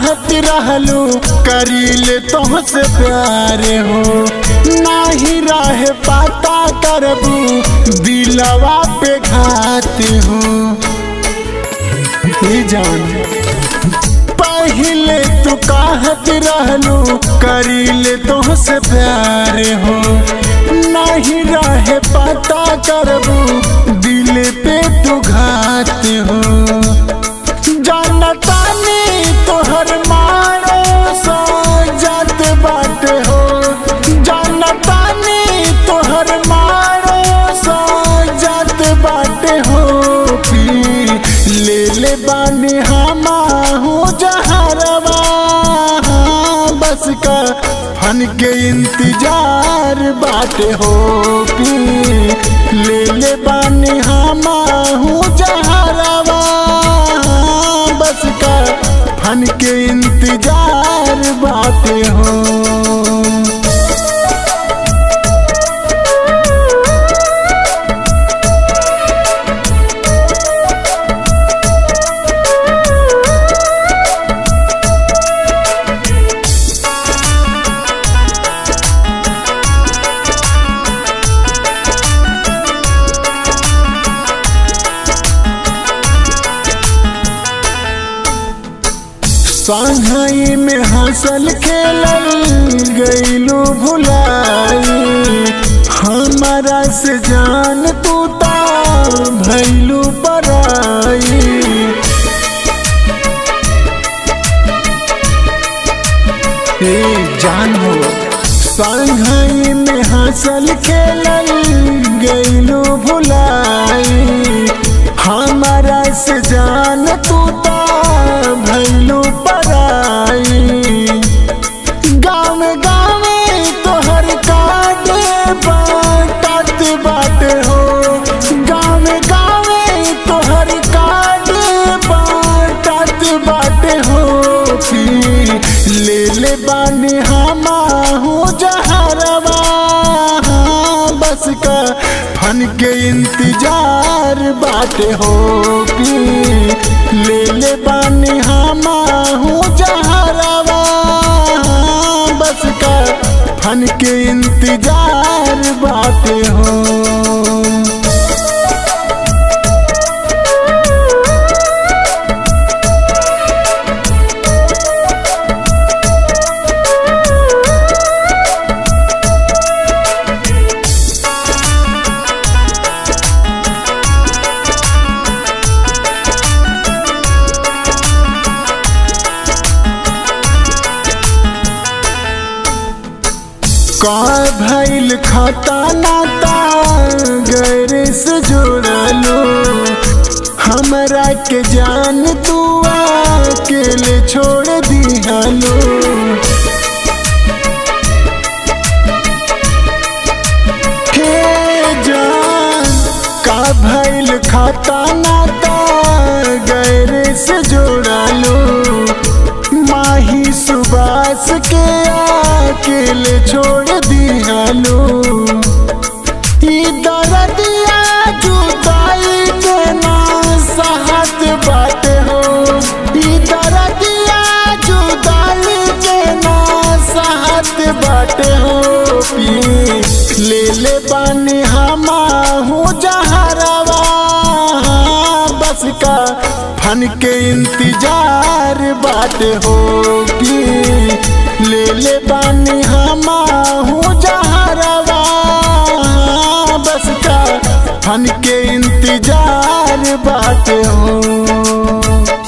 कहत रहलू करीले तुमसे प्यार हो, नहीं रहे पता करबू दिलवा पे घात हो। जान पहले तू कहत रहलू करीले तुमसे प्यार हो, नहीं रहे पता करबू दिल पे तू घात हो। जानतानी तोहर मारो सो जात बाट हो, जानतानी तोहर मारो सो जात बाट हो। पी ले बानी हमाहू जहरवा, बस का फन के इंतजार बाटे हो। पी ले बानी हमाहू जहरवा, बस का फन के इंतजार बाटे हो। संघई में हंसल खेलल गईलू भुलाई, हमारा से जान तू ता भैलू पराई। जान हो संघई में हंसल खेलल गईलू भुलाई, हमारा से जान तू ता भैलू पराई। गाँव गाँव तोहर काटे बाटत बाट हो, गाँव गाँव तोहर काटे बाटत बाट हो। ले बानी हमाहू जहरवा, बस का फन के इंतजार बाटे हो। ले बानी हमाहू जहरवा, बस का फन के इंतजार बाटे हो। का भइल खाता नाता गैर से जोड़लो, हमरा के जान तू अकेले छोड़ दिहलो। हे जान का भइल खाता नाता गैर से जोड़लो, माही सुबास के अकेले छोड़ दिहलो। दर्दिया जुदाई के ना सहत बाटे हो, दर्दिया जुदाई के ना सहत बाटे हो। ले बानी हमाहू जहरवा, बस का फन के इंतजार बाटे हो। ले बानी हमाहू जहरवा, बस का फन के इंतजार बाटे हो।